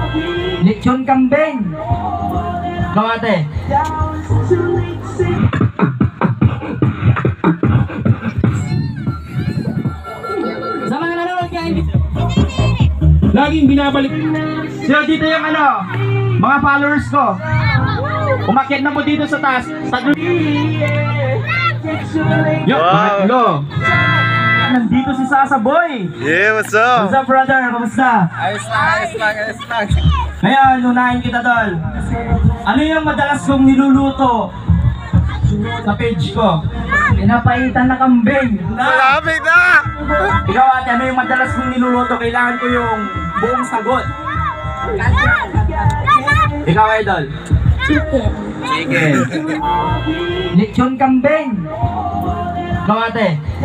Lechon kambing. Kawate. Sa mga nanonood kaya hindi. Laging binabalik. So dito yung mga followers ko. Umakyat na po dito sa taas. Pangatlo. Nandito si Sasa Boy. Yeah, what's up? What's up, brother? Kamusta? Ayos lang. Ngayon, unahin kita, tol. Ano yung madalas kong niluluto sa page ko? Pinapaitan na kambing. Malapit na! Ikaw, ate, ano yung madalas kong niluluto? Kailangan ko yung buong sagot. Ikaw, idol. Chicken. Lechon kambing. Ikaw, ate.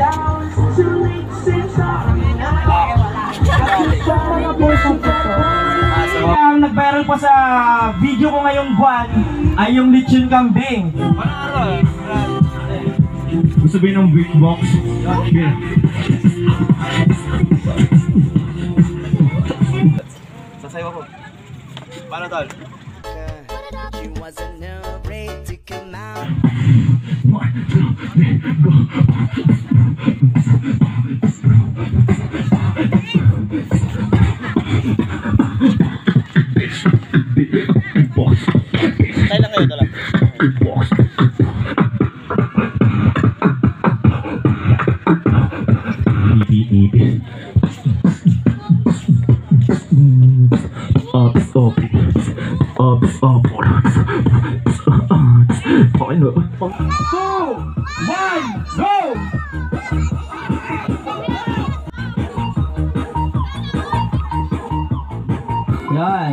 Ang nag-viral pa sa video ko ngayong buwan ay yung lechon kambing. Gusto ba ng beatbox? Okay. Sasayaw ako. Paano tol? She wasn't afraid to come out. Kailan kayo tol? Okay na. 2, 1, go! Yan.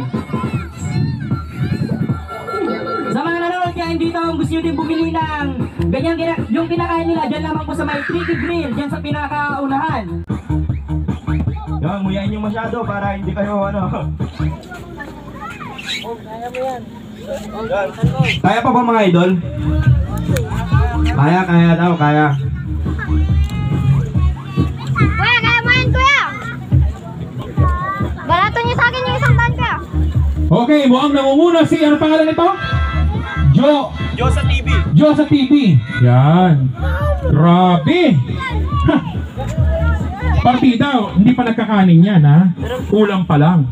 Sa mga nanonood kaya dito, kung gusto nyo din bumili ng ganyan, yung kinakain nila, dyan lamang po sa may Tricky Grill, dyan sa pinakaunahan. Yan, muyain nyo masyado para hindi kayo Kaya pa ba mga idol? Kaya daw, kaya. Kuya, kaya mo yan, kuya! Balato niyo sa akin yung isang daan, kuya. Okay, mukhang namumuna si, ano pangalan nito? Jo sa TV. Jo sa TV. Yan. Grabe. Ha. Partida, hindi pa nagkakanin yan ha. Ulam pa lang.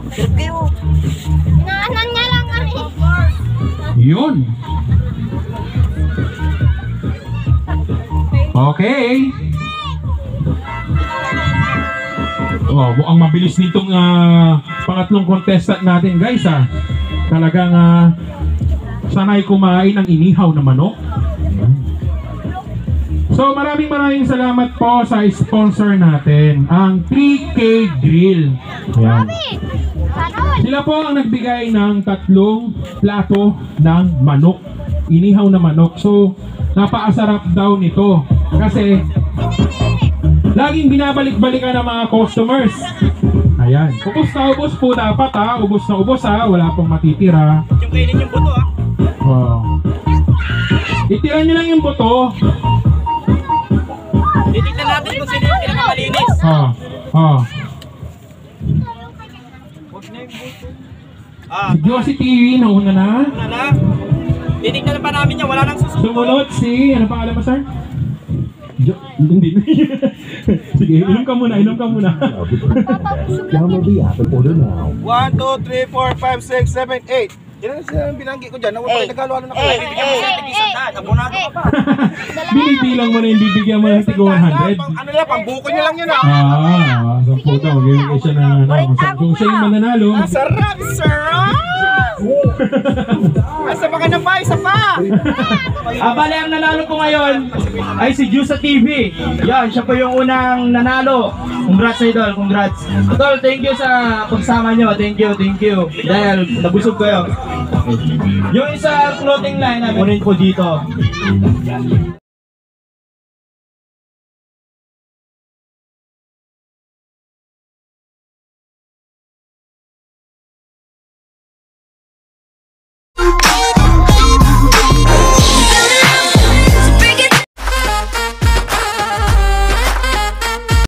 Inaanan niya lang kami. Yun. Okay. Oh, mukhang mabilis nitong pangatlong contestant natin guys ha. Talagang sanay kumain ng inihaw na manok. So maraming salamat po sa sponsor natin, ang 3K Grill. Ayan. Sila po ang nagbigay ng 3 plato ng manok, inihaw na manok. So napakasarap daw nito kasi laging binabalik-balikan ng mga customers. Ayan, ubos na ubos po dapat ha, ubos na ubos ha, wala pong matitira. Yung kainin yung buto Oh. Itira nyo lang yung buto. Titignan natin kung sino yung pinakamalinis. Si Josie TV, nauna na. Wala na. Titignan pa namin yan, wala nang susunod. Sumunod si, ano pangalan mo sir? Hindi. Sige, inom ka muna. Download the app and order now. 1, 2, 3, 4, 5, 6, 7, 8. Yan ang sila binanggi ko dyan. Nagalo-ano na ko. Bibigyan mo siya tig-isang daan. Abonado ka pa. Binibilang mo na yung bibigyan mo ng tigo 100. Ano lang, pambuko niyo lang yun Sa puto, magbibigay siya na kung siya yung mananalo. Sarap! Asa pa ka na pa? Isa pa! Bale, ang nanalo po ngayon ay si Jusa TV. Yan, siya po yung unang nanalo. Congrats idol, congrats. Idol, thank you sa pagsama nyo. Thank you. Dahil nabusog kayo. Yung isa clothing line namin, kunin ko dito.